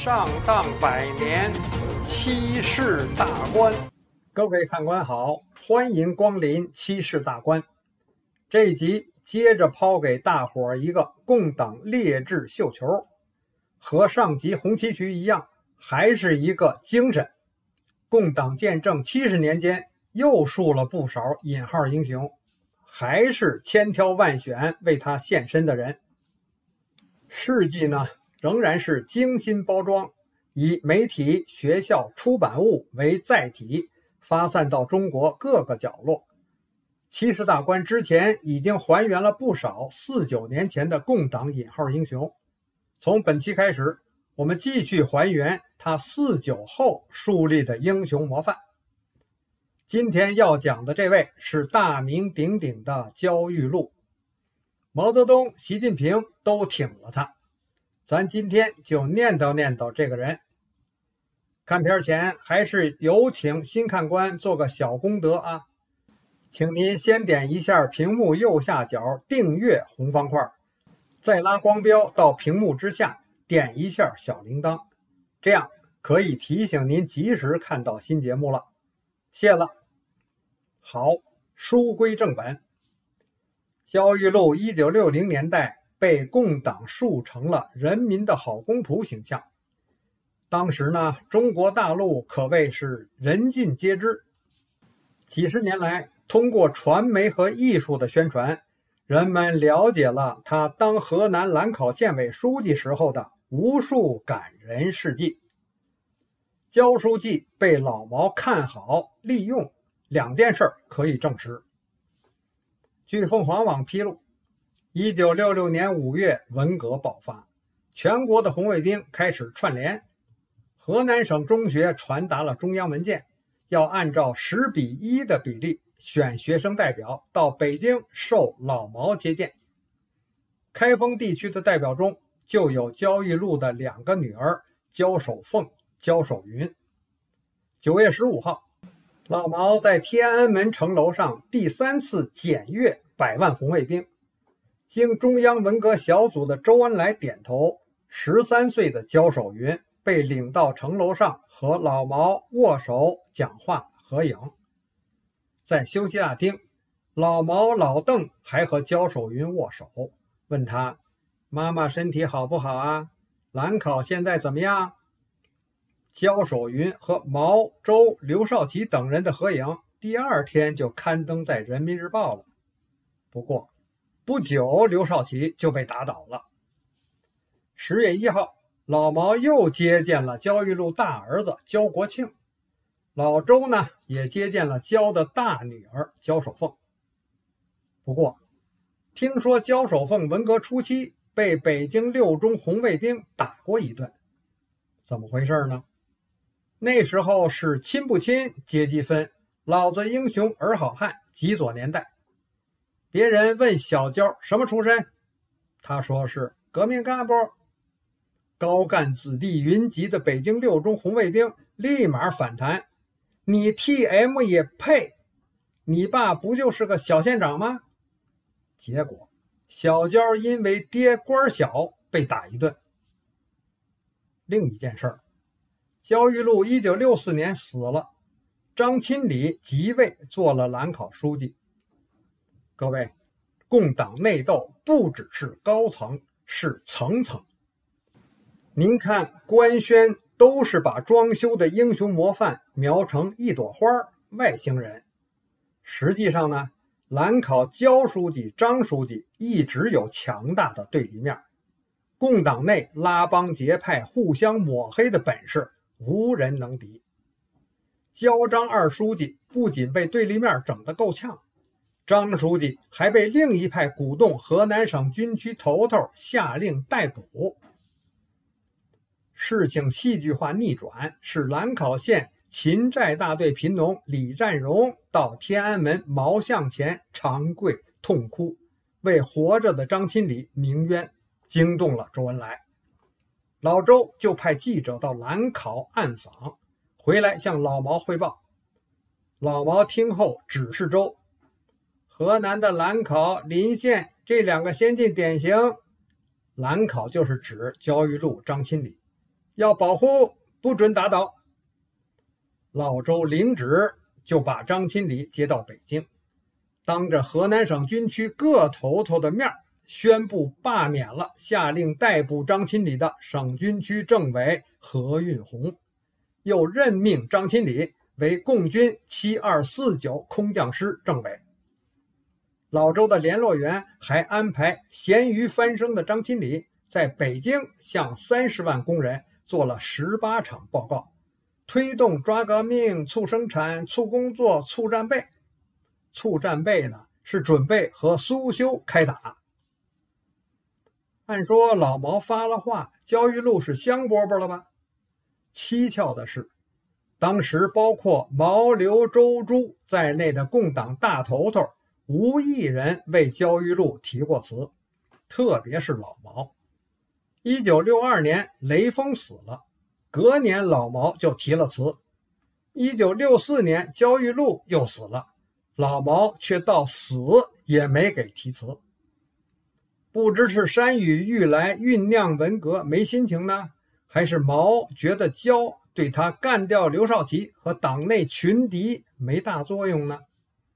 上当百年，七世大观。各位看官好，欢迎光临七世大观。这一集接着抛给大伙儿一个共党劣质绣球，和上集红旗渠一样，还是一个精神。共党建政70年间，又树了不少引号英雄，还是千挑万选为他献身的人。事迹呢，仍然是精心包装，以媒体、学校、出版物为载体，发散到中国各个角落。七世大观之前已经还原了不少49年前的共党引号英雄。从本期开始，我们继续还原他49后树立的英雄模范。今天要讲的这位是大名鼎鼎的焦裕禄，毛泽东、习近平都挺了他。咱今天就念叨念叨这个人。看片前还是有请新看官做个小功德啊，请您先点一下屏幕右下角订阅红方块，再拉光标到屏幕之下点一下小铃铛，这样可以提醒您及时看到新节目了。谢了。好，书归正本。焦裕禄1960年代被共党树成了人民的好公仆形象。当时呢，中国大陆可谓是人尽皆知。几十年来，通过传媒和艺术的宣传，人们了解了他当河南兰考县委书记时候的无数感人事迹。焦书记被老毛看好利用，两件事可以证实。据凤凰网披露，1966年5月文革爆发，全国的红卫兵开始串联，河南省中学传达了中央文件，要按照10:1的比例选学生代表到北京受老毛接见。开封地区的代表中就有焦裕禄的2个女儿焦守凤、焦守云。9月15号，老毛在天安门城楼上第3次检阅100万红卫兵，经中央文革小组的周恩来点头，13岁的焦守云被领到城楼上和老毛握手讲话合影。在休息大厅，老毛老邓还和焦守云握手，问他妈妈身体好不好啊？兰考现在怎么样？焦守云和毛、周、刘少奇等人的合影第2天就刊登在人民日报了。不过不久刘少奇就被打倒了。10月1号，老毛又接见了焦裕禄大儿子焦国庆，老周呢也接见了焦的大女儿焦守凤。不过听说焦守凤文革初期被北京6中红卫兵打过一顿，怎么回事呢？那时候是亲不亲阶级分，老子英雄儿好汉极左年代。别人问小焦什么出身，他说是革命干部。高干子弟云集的北京6中红卫兵立马反弹，你 TM 也配？你爸不就是个小县长吗？结果小焦因为爹官小被打一顿。另一件事儿，焦裕禄1964年死了，张钦礼即位做了兰考书记。各位，共党内斗不只是高层，是层层。您看官宣都是把装修的英雄模范描成一朵花，外星人。实际上呢，兰考焦书记、张书记一直有强大的对立面，共党内拉帮结派、互相抹黑的本事无人能敌。焦张2书记不仅被对立面整得够呛，张书记还被另一派鼓动河南省军区头头下令逮捕。事情戏剧化逆转是兰考县秦寨大队贫农李占荣到天安门毛像前长跪痛哭，为活着的张钦礼鸣冤，惊动了周恩来。老周就派记者到兰考暗访，回来向老毛汇报。老毛听后指示周，河南的兰考、临县这2个先进典型，兰考就是指焦裕禄、张钦礼， 要保护，不准打倒。老周领旨就把张钦礼接到北京，当着河南省军区各头头的面宣布罢免了下令逮捕张钦礼的省军区政委何运红，又任命张钦礼为共军7249空降师政委。老周的联络员还安排咸鱼翻身的张钦礼在北京向30万工人做了18场报告，推动抓革命、促生产、促工作、促战备。促战备呢，是准备和苏修开打。按说老毛发了话，焦裕禄是香饽饽了吧？蹊跷的是，当时包括毛、刘、周、朱在内的共党大头头无一人为焦裕禄提过词，特别是老毛。1962年雷锋死了，隔年老毛就提了词。1964年焦裕禄又死了，老毛却到死也没给提词。不知是山雨欲来酝酿文革没心情呢，还是毛觉得焦对他干掉刘少奇和党内群敌没大作用呢？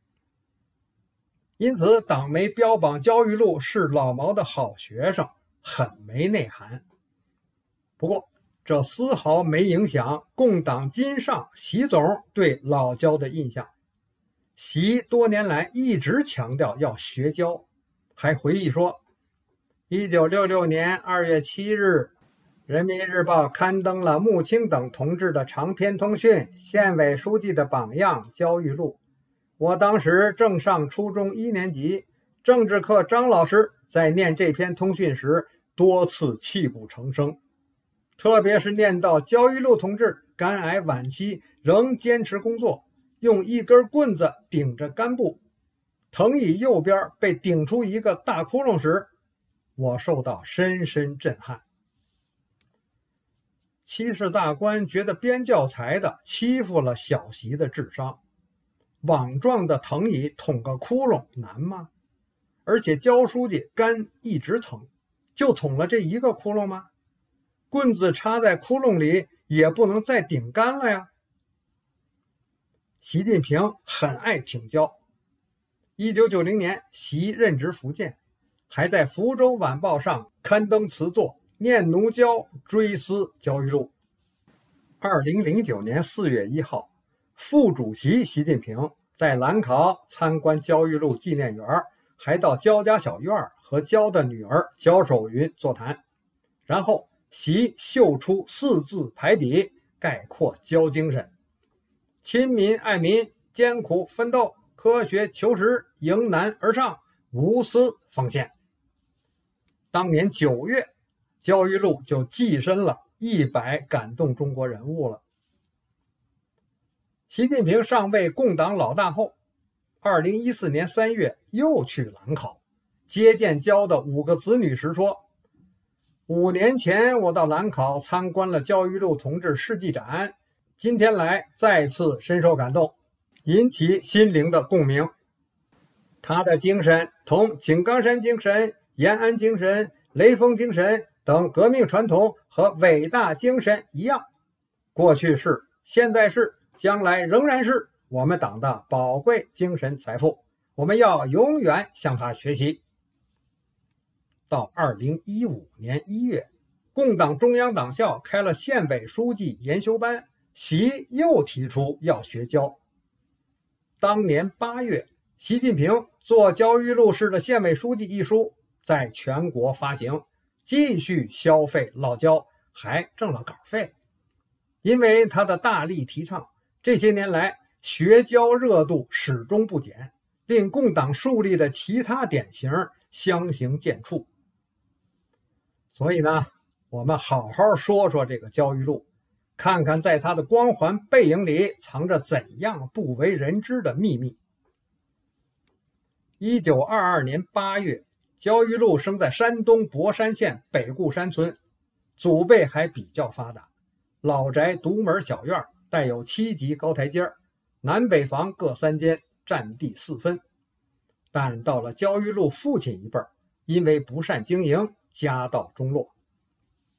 因此党媒标榜焦裕禄是老毛的好学生，很没内涵。不过这丝毫没影响共党金上习总对老焦的印象。习多年来一直强调要学焦，还回忆说1966年2月7日人民日报刊登了穆青等同志的长篇通讯，县委书记的榜样焦裕禄。我当时正上初中1年级，政治课张老师在念这篇通讯时多次泣不成声，特别是念到焦裕禄同志肝癌晚期仍坚持工作，用一根棍子顶着肝部，藤椅右边被顶出一个大窟窿时，我受到深深震撼。七世大官觉得编教材的欺负了小习的智商，网状的藤椅捅个窟窿难吗？而且焦书记肝一直疼，就捅了这一个窟窿吗？棍子插在窟窿里也不能再顶肝了呀。习近平很爱挺焦。1990年习任职福建，还在福州晚报上刊登词作念奴娇，追思焦裕禄。2009年4月1号，副主席习近平在兰考参观焦裕禄纪念园，还到焦家小院和焦的女儿焦守云座谈。然后习秀出4字排比，概括焦精神：亲民爱民，艰苦奋斗，科学求实，迎难而上，无私奉献。当年9月，焦裕禄就跻身了100感动中国人物了。习近平上位共党老大后，2014年3月又去兰考，接见焦的5个子女时说：5年前我到兰考参观了焦裕禄同志事迹展，今天来再次深受感动，引起心灵的共鸣。他的精神同井冈山精神、延安精神、雷锋精神等革命传统和伟大精神一样，过去是，现在是，将来仍然是我们党的宝贵精神财富，我们要永远向他学习。到2015年1月，共党中央党校开了县委书记研修班，习又提出要学焦。当年8月，习近平做焦裕禄市的县委书记一书在全国发行，继续消费老焦，还挣了稿费。因为他的大力提倡，这些年来学焦热度始终不减，令共党树立的其他典型相形见绌。所以呢，我们好好说说这个焦裕禄，看看在他的光环背影里藏着怎样不为人知的秘密。1922年8月，焦裕禄生在山东博山县北固山村，祖辈还比较发达，老宅独门小院，带有7级高台阶，南北房各3间，占地4分。但到了焦裕禄父亲一辈，因为不善经营，家道中落。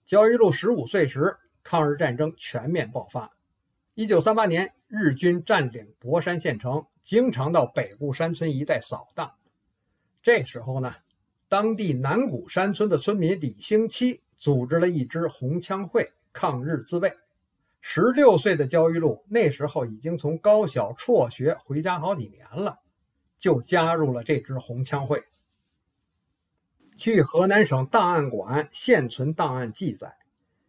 焦裕禄15岁时，抗日战争全面爆发。1938年，日军占领博山县城，经常到北固山村一带扫荡。这时候呢，当地南谷山村的村民李兴期组织了一支红枪会抗日自卫。16岁的焦裕禄那时候已经从高小辍学回家好几年了，就加入了这支红枪会。据河南省档案馆现存档案记载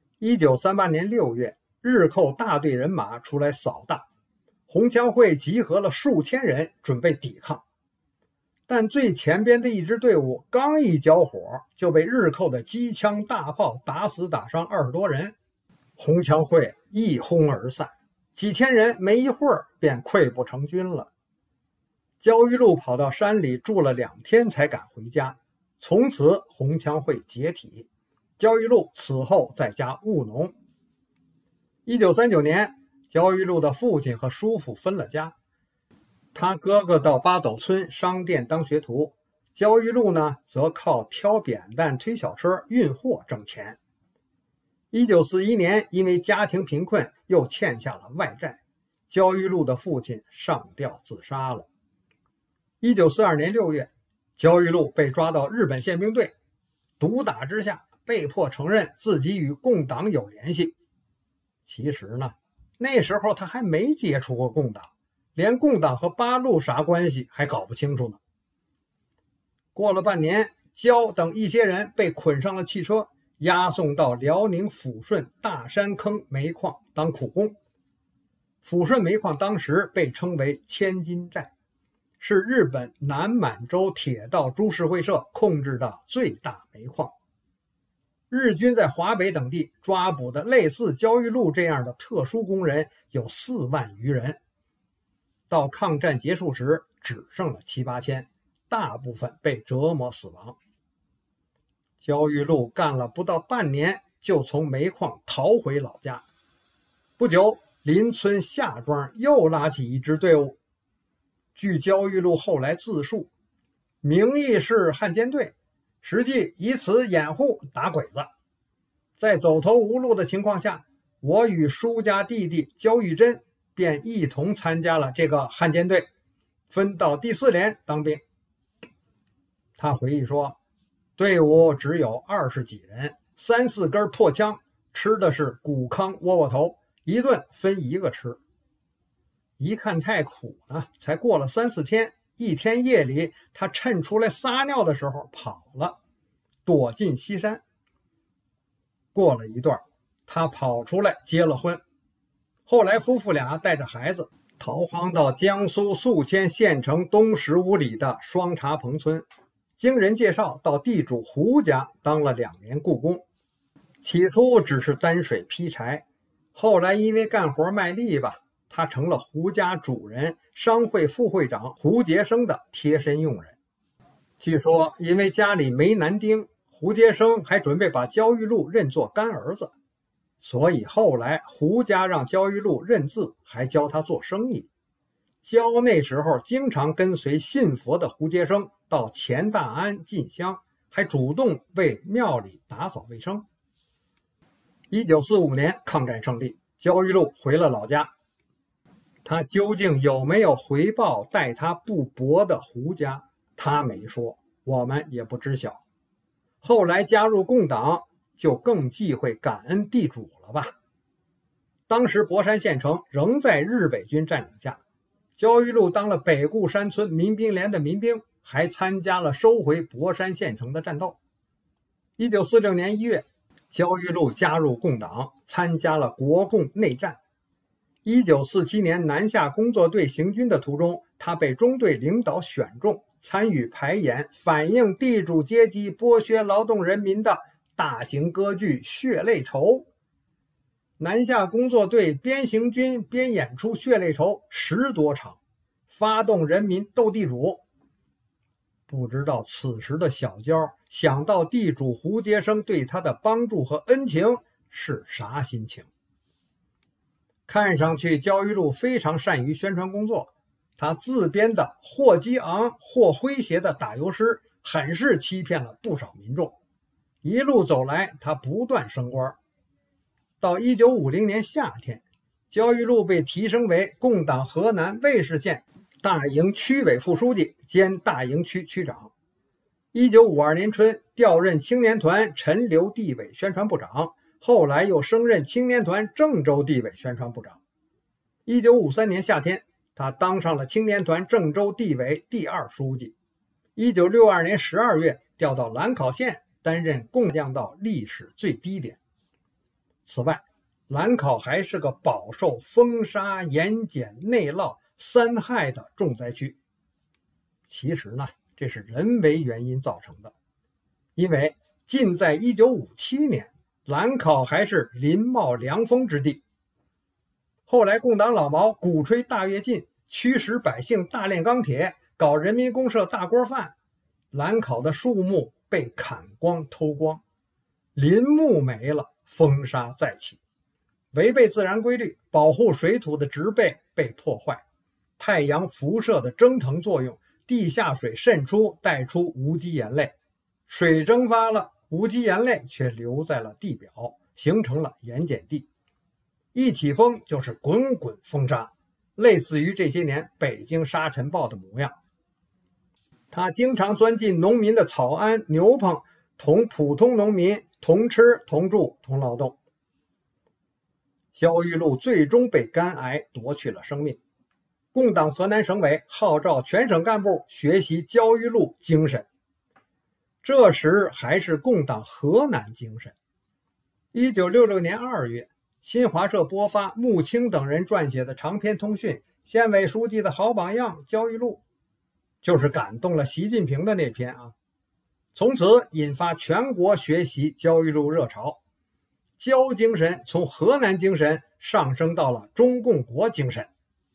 ，1938年6月，日寇大队人马出来扫荡，红枪会集合了数千人准备抵抗。但最前边的一支队伍刚一交火，就被日寇的机枪大炮打死打伤20多人，红枪会一哄而散，几千人没一会儿便溃不成军了。焦裕禄跑到山里住了2天才敢回家，从此红枪会解体。焦裕禄此后在家务农。1939年，焦裕禄的父亲和叔父分了家，他哥哥到八斗村商店当学徒，焦裕禄呢则靠挑扁担推小车运货挣钱。1941年，因为家庭贫困又欠下了外债，焦裕禄的父亲上吊自杀了。1942年6月，焦裕禄被抓到日本宪兵队，毒打之下被迫承认自己与共党有联系。其实呢，那时候他还没接触过共党，连共党和八路啥关系还搞不清楚呢。过了半年，焦等一些人被捆上了汽车，押送到辽宁抚顺大山坑煤矿当苦工。抚顺煤矿当时被称为千金寨，是日本南满洲铁道株式会社控制的最大煤矿。日军在华北等地抓捕的类似焦裕禄这样的特殊工人有4万余人，到抗战结束时只剩了7、8千，大部分被折磨死亡。焦裕禄干了不到半年，就从煤矿逃回老家。不久，邻村夏庄又拉起一支队伍。据焦裕禄后来自述，名义是汉奸队，实际以此掩护打鬼子。在走投无路的情况下，我与叔家弟弟焦裕珍便一同参加了这个汉奸队，分到第4连当兵。他回忆说，队伍只有20几人，3、4根破枪，吃的是谷糠窝窝头，一顿分1个吃。一看太苦了，才过了3、4天，一天夜里，他趁出来撒尿的时候跑了，躲进西山。过了一段，他跑出来结了婚。后来夫妇俩带着孩子逃荒到江苏宿迁县城东15里的双茶棚村，经人介绍到地主胡家当了2年雇工。起初只是担水劈柴，后来因为干活卖力吧，他成了胡家主人商会副会长胡杰生的贴身佣人。据说因为家里没男丁，胡杰生还准备把焦裕禄认作干儿子，所以后来胡家让焦裕禄认字，还教他做生意。焦那时候经常跟随信佛的胡杰生到钱大安进香，还主动为庙里打扫卫生。1945年抗战胜利，焦裕禄回了老家。他究竟有没有回报待他不薄的胡家，他没说，我们也不知晓。后来加入共党，就更忌讳感恩地主了吧。当时博山县城仍在日伪军占领下，焦裕禄当了北固山村民兵连的民兵，还参加了收回博山县城的战斗。1946年1月，焦裕禄加入共党，参加了国共内战。1947年南下工作队行军的途中，他被中队领导选中，参与排演反映地主阶级剥削劳动人民的大型歌剧《血泪愁》。南下工作队边行军边演出《血泪愁》10多场，发动人民斗地主。不知道此时的小焦想到地主胡杰生对他的帮助和恩情是啥心情。看上去焦裕禄非常善于宣传工作，他自编的或激昂或诙谐的打油诗很是欺骗了不少民众， 一路走来，他不断升官。到1950年夏天，焦裕禄被提升为共党河南尉氏县大营区委副书记兼大营区区长。1952年春，调任青年团陈留地委宣传部长，后来又升任青年团郑州地委宣传部长。1953年夏天，他当上了青年团郑州地委第2书记。1962年12月，调到兰考县担任共降到历史最低点。此外，兰考还是个饱受风沙、盐碱、内涝3害的重灾区。其实呢，这是人为原因造成的，因为近在1957年，兰考还是林茂凉风之地。后来共党老毛鼓吹大跃进，驱使百姓大炼钢铁，搞人民公社大锅饭，兰考的树木被砍光偷光，林木没了，风沙再起，违背自然规律，保护水土的植被被破坏，太阳辐射的蒸腾作用，地下水渗出带出无机盐类，水蒸发了，无机盐类却留在了地表，形成了盐碱地。一起风就是滚滚风沙，类似于这些年北京沙尘暴的模样。他经常钻进农民的草庵牛棚，同普通农民同吃同住同劳动。焦裕禄最终被肝癌夺去了生命。共党河南省委号召全省干部学习焦裕禄精神，这时还是共党河南精神。1966年2月，新华社播发穆青等人撰写的长篇通讯《县委书记的好榜样焦裕禄》，就是感动了习近平的那篇啊。从此引发全国学习焦裕禄热潮，焦精神从河南精神上升到了中共国精神。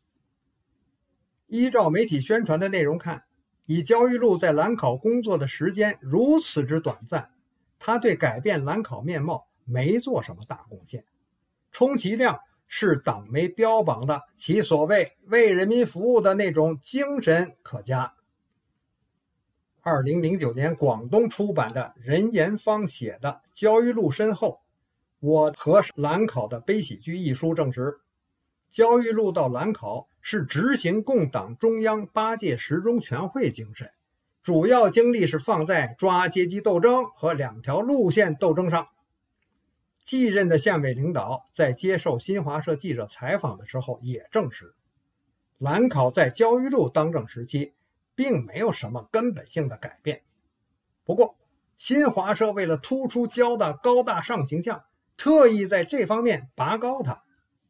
依照媒体宣传的内容看，以焦裕禄在兰考工作的时间如此之短暂，他对改变兰考面貌没做什么大贡献，充其量是党媒标榜的其所谓为人民服务的那种精神可嘉。2009年广东出版的任延芳写的《焦裕禄身后：我和兰考的悲喜剧》一书证实，焦裕禄到兰考是执行共党中央8届十中全会精神，主要精力是放在抓阶级斗争和2条路线斗争上。继任的县委领导在接受新华社记者采访的时候也证实，兰考在焦裕禄当政时期并没有什么根本性的改变。不过新华社为了突出焦的高大上形象，特意在这方面拔高他。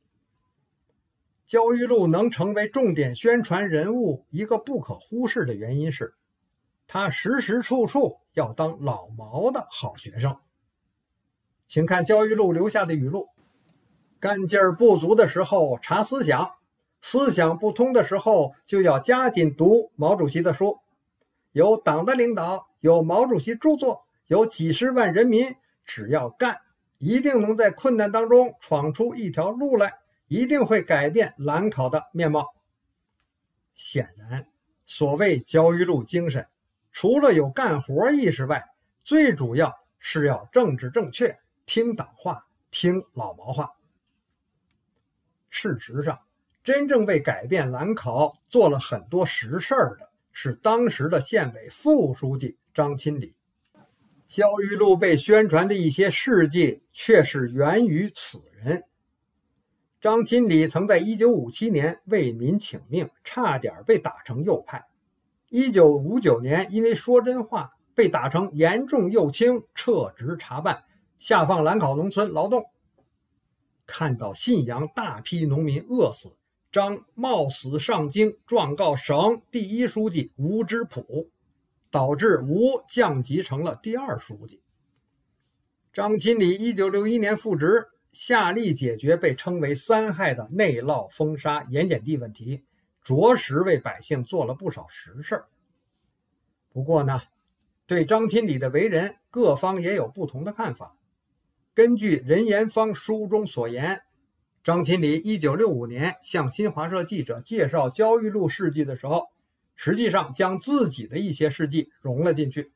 焦裕禄能成为重点宣传人物，一个不可忽视的原因是，他时时处处要当老毛的好学生。请看焦裕禄留下的语录：干劲儿不足的时候查思想，思想不通的时候就要加紧读毛主席的书。有党的领导，有毛主席著作，有几十万人民，只要干，一定能在困难当中闯出一条路来，一定会改变兰考的面貌。显然，所谓焦裕禄精神，除了有干活意识外，最主要是要政治正确，听党话，听老毛话。事实上，真正为改变兰考做了很多实事的是当时的县委副书记张钦礼。焦裕禄被宣传的一些事迹却是源于此人。张钦礼曾在1957年为民请命，差点被打成右派。1959年因为说真话被打成严重右倾，撤职查办，下放兰考农村劳动。看到信阳大批农民饿死，张冒死上京状告省第1书记吴之普，导致吴降级成了第2书记。张钦礼1961年复职，下令解决被称为3害的内涝、风沙、盐碱地问题，着实为百姓做了不少实事。不过呢，对张钦礼的为人，各方也有不同的看法。根据任延芳书中所言，张钦礼1965年向新华社记者介绍焦裕禄事迹的时候，实际上将自己的一些事迹融了进去。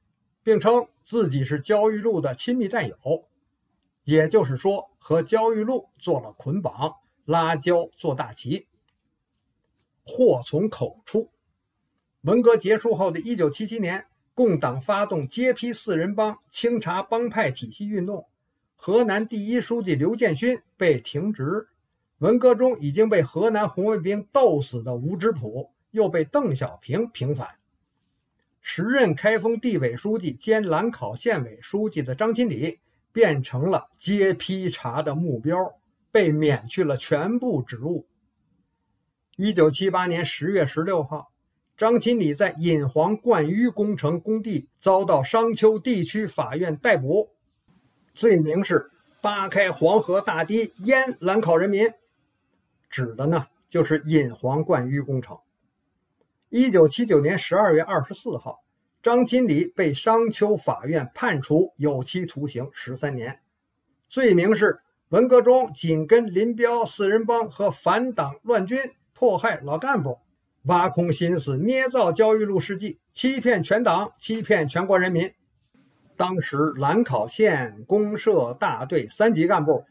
并称自己是焦裕禄的亲密战友，也就是说和焦裕禄做了捆绑，拉焦做大旗。祸从口出。文革结束后的1977年，共党发动揭批四人帮、清查帮派体系运动，河南第一书记刘建勋被停职，文革中已经被河南红卫兵斗死的吴芝圃又被邓小平平反。时任开封地委书记兼兰考县委书记的张钦礼变成了揭批查的目标，被免去了全部职务。1978年10月16号，张钦礼在引黄灌淤工程工地遭到商丘地区法院逮捕，罪名是扒开黄河大堤淹兰考人民，指的呢就是引黄灌淤工程。1979年12月24号，张钦礼被商丘法院判处有期徒刑13年，罪名是文革中紧跟林彪四人帮和反党乱军，迫害老干部，挖空心思捏造焦裕禄事迹，欺骗全党，欺骗全国人民。当时兰考县公社大队3级干部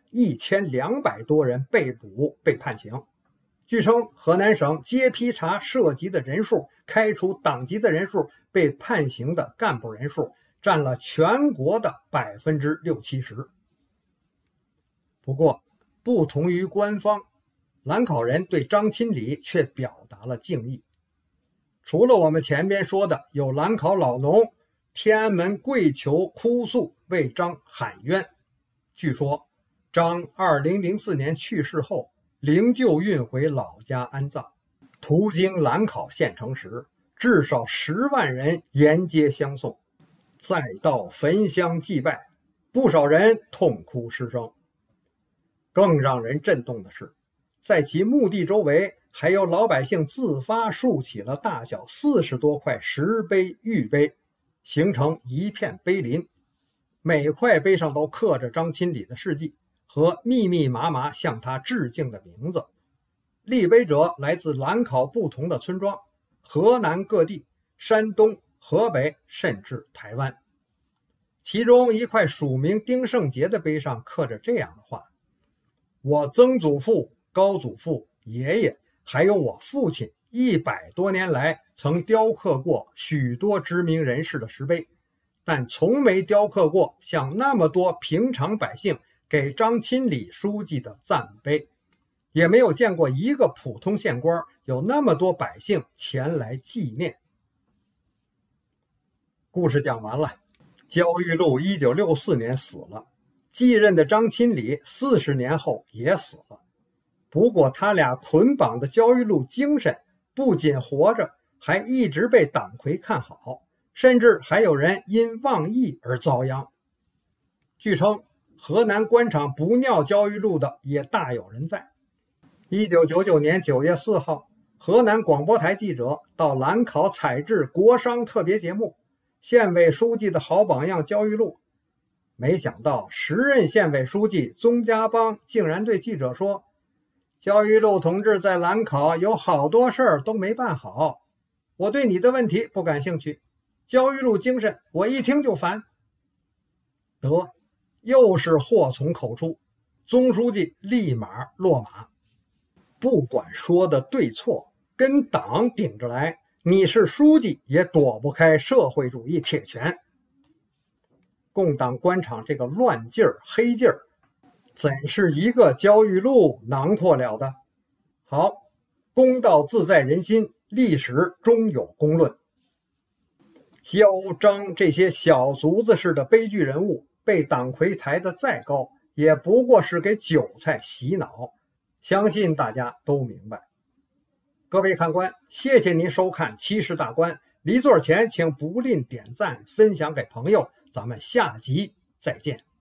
1200多人被捕被判刑。据称，河南省揭批查涉及的人数、开除党籍的人数、被判刑的干部人数占了全国的60-70%。不过，不同于官方，兰考人对张钦礼却表达了敬意。除了我们前边说的有兰考老农天安门跪求哭诉为张喊冤，据说张2004年去世后，灵柩运回老家安葬，途经兰考县城时，至少10万人沿街相送，再到焚香祭拜，不少人痛哭失声。更让人震动的是，在其墓地周围还有老百姓自发竖起了大小40多块石碑、玉碑，形成一片碑林，每块碑上都刻着张钦礼的事迹和密密麻麻向他致敬的名字。立碑者来自兰考不同的村庄，河南各地、山东、河北，甚至台湾。其中一块署名丁圣杰的碑上刻着这样的话：我曾祖父、高祖父、爷爷还有我父亲100多年来曾雕刻过许多知名人士的石碑，但从没雕刻过像那么多平常百姓给张钦礼书记的赞碑，也没有见过一个普通县官有那么多百姓前来纪念。故事讲完了，焦裕禄1964年死了，继任的张钦礼40年后也死了。不过他俩捆绑的焦裕禄精神不仅活着，还一直被党魁看好，甚至还有人因妄议而遭殃。据称，河南官场不尿焦裕禄的也大有人在。1999年9月4号，河南广播台记者到兰考采制国殇特别节目，县委书记的好榜样焦裕禄。没想到时任县委书记宗家邦竟然对记者说，焦裕禄同志在兰考有好多事儿都没办好，我对你的问题不感兴趣，焦裕禄精神我一听就烦。得，又是祸从口出，宗书记立马落马。不管说的对错，跟党顶着来，你是书记也躲不开社会主义铁拳。共党官场这个乱劲儿、黑劲儿，怎是一个焦裕禄囊括了的？好，公道自在人心，历史终有公论。焦、张这些小卒子式的悲剧人物，被党魁抬得再高，也不过是给韭菜洗脑，相信大家都明白。各位看官，谢谢您收看《七事大观》，离座前请不吝点赞、分享给朋友，咱们下集再见。